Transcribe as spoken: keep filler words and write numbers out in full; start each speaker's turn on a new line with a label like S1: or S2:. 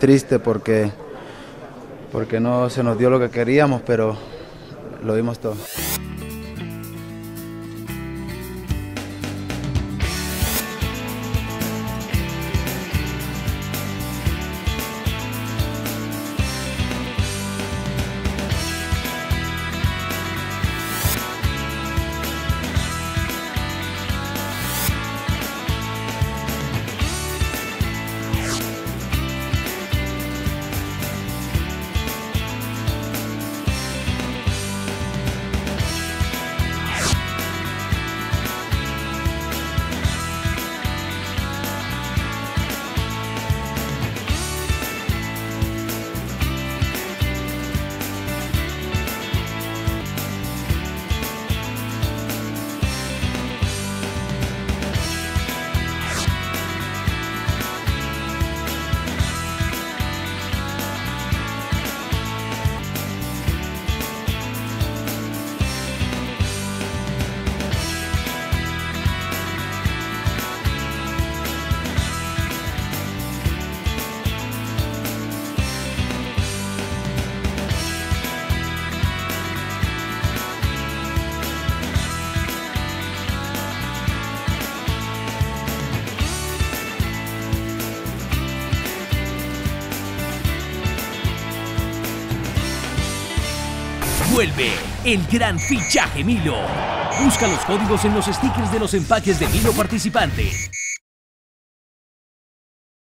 S1: triste porque, porque no se nos dio lo que queríamos, pero lo dimos todo.
S2: Vuelve el gran fichaje Milo. Busca los códigos en los stickers de los empaques de Milo participantes.